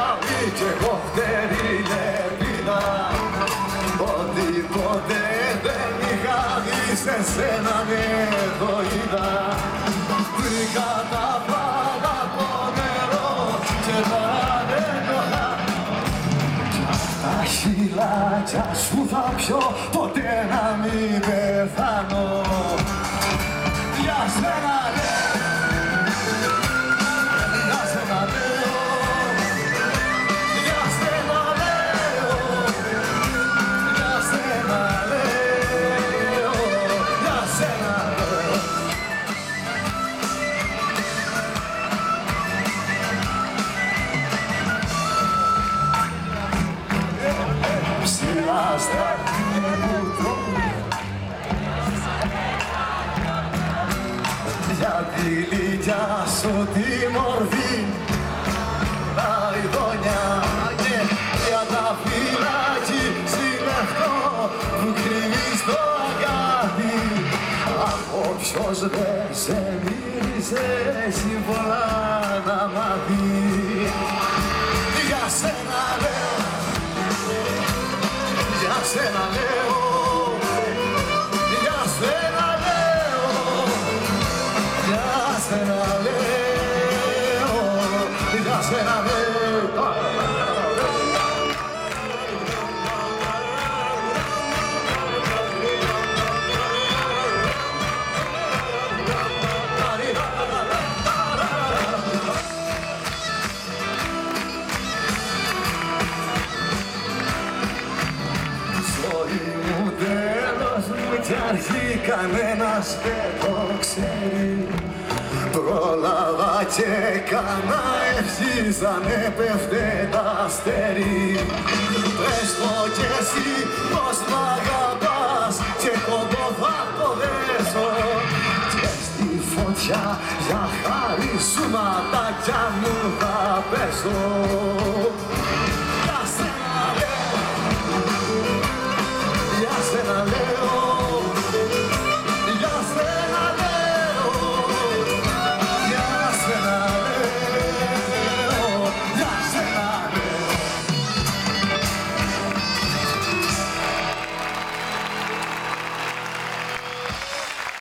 πάλι κι εγώ φτερή ελπίδα. Ότι ποτέ δεν είχα δει σε σένα το είδα. Βρήκα τα πάντα από νερό και τα ανέντοχα. Τα χειλάκια σου θα πιω ποτέ να μην πεθάνω. Για σένα λέω, για σένα λέω, για σένα λέω, για σένα λέω, για σένα λέω. Ψηλά στα μου τρώει για τη λύκια σου τη μορφή, τα ειδόνια και για τα φυλάκι συλλευτό που κρύβει στο αγάπη. Από ποιος δεν σε μύρισε έχει πολλά να μάθει. Για σένα λέω, για σένα λέω, για σένα λέω, για σένα λέω, για σένα λέω. Κι αρχή κανένας δεν το ξέρει. Πρόλαβα και έκανα ευχής αν έπεφτε τα αστέρι. Πες το κι εσύ πως μ' αγαπάς και κοντό θα το δέσω. Και στη φωτιά για χάρη σου ματάκια μου θα πέσω.